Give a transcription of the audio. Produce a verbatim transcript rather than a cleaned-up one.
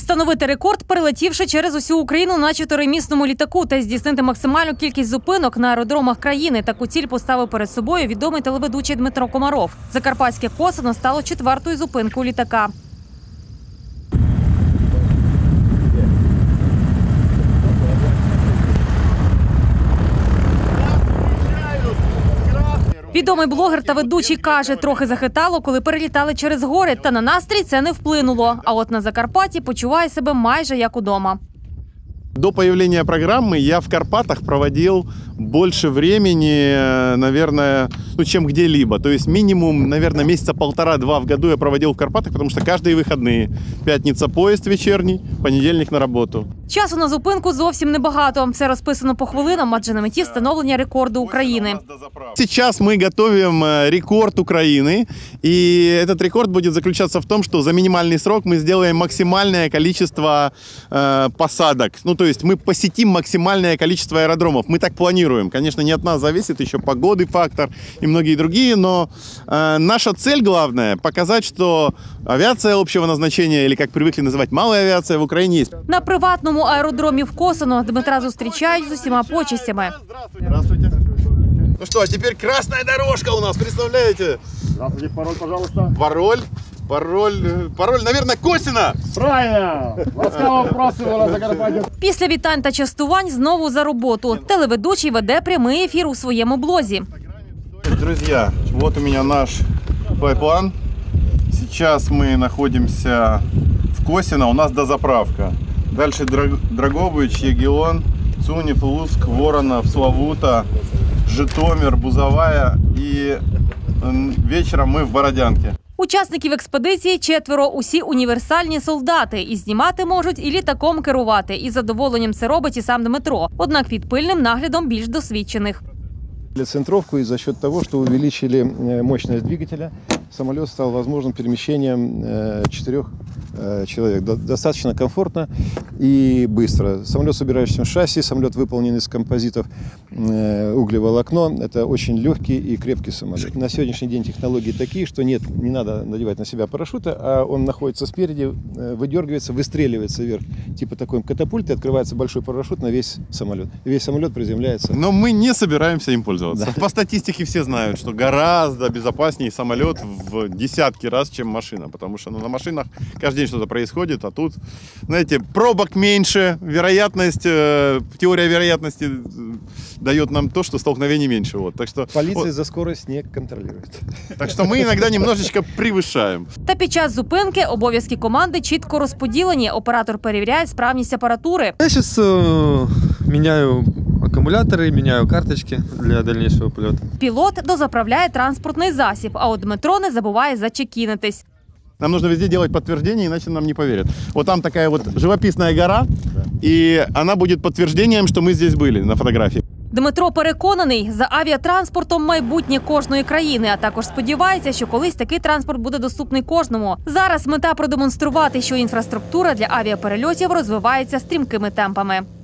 Встановити рекорд, перелетівши через усю Україну на чотиримісному літаку та здійснити максимальну кількість зупинок на аеродромах країни. Таку ціль поставив перед собою відомий телеведучий Дмитро Комаров. Закарпатське Косино стало четвертою зупинкою літака. Відомий блогер та ведучий каже, трохи захитало, коли перелітали через гори, та на настрій це не вплинуло. А от на Закарпатті почуває себе майже як удома. До появления программы я в Карпатах проводил больше времени, наверное, ну, чем где-либо. То есть минимум, наверное, месяца полтора-два в году я проводил в Карпатах, потому что каждые выходные. Пятница поезд вечерний, понедельник на работу. Часу на зупинку зовсім небагато. Все розписано по хвилинам, адже на меті встановлення рекорду України. Сейчас мы готовим рекорд Украины, и этот рекорд будет заключаться в том, что за минимальный срок мы сделаем максимальное количество э, посадок. Ну, то есть мы посетим максимальное количество аэродромов. Мы так планируем. Конечно, не от нас зависит еще погоды фактор и многие другие, но э, наша цель главная – показать, что авиация общего назначения, или как привыкли называть малая авиация, в Украине есть. На приватному аеродромі в Косино Дмитра зустрічають з усіма почестями. Здравствуйте. Ну что, а теперь красная дорожка у нас, представляете? Здравствуйте, пароль, пожалуйста. Пароль, пароль, пароль, наверное, Косино. Правильно! Ласкаво просимо на Закарпаття. Після вітань та частувань знову за роботу. Телеведучий веде прямий ефір у своєму блозі. Друзья, вот у меня наш пайплан. Сейчас мы находимся в Косино, у нас дозаправка. Дальше Драгобич, Ягелон, Цунев, Луцк, Воронов, Славута, Житомир, Бузовая, и вечером мы в Бородянке. Учасників експедиції четверо, усі універсальні солдати. І знімати можуть, і літаком керувати. І з задоволенням це робить і сам Дмитро. Однак під пильним наглядом більш досвідчених. Для центровку и за счет того, что увеличили мощность двигателя, самолет стал возможным перемещением четырех человек. Достаточно комфортно и быстро. Самолет, собирающийся в шасси, самолет выполнен из композитов углеволокно. Это очень легкий и крепкий самолет. На сегодняшний день технологии такие, что нет, не надо надевать на себя парашюта, а он находится спереди, выдергивается, выстреливается вверх. Типа такой катапульты, открывается большой парашют на весь самолет. И весь самолет приземляется. Но мы не собираемся им пользоваться. Да. По статистике все знают, что гораздо безопаснее самолет в десятки раз, чем машина. Потому что ну, на машинах каждый день что-то происходит, а тут, знаете, пробок меньше, вероятность, э, теория вероятности дает нам то, что столкновений меньше. Вот. Так что, полиция вот, за скорость не контролирует. Так что мы иногда немножечко превышаем. Та під час зупинки обов'язки команди чітко розподілені. Оператор перевіряє справність апаратури. Я сейчас э, меняю аккумуляторы, меняю карточки для дальнейшего полета. Пілот дозаправляє транспортний засіб, а от Дмитро не забуває зачекінитись. Нам нужно везде делать подтверждение, иначе нам не поверят. Вот там такая вот живописная гора, и она будет подтверждением, что мы здесь были на фотографии. Дмитро переконаний, за авіатранспортом майбутнє кожної країни, а також сподівається, що колись такий транспорт буде доступний кожному. Зараз мета продемонструвати, що інфраструктура для авіаперельотів розвивається стрімкими темпами.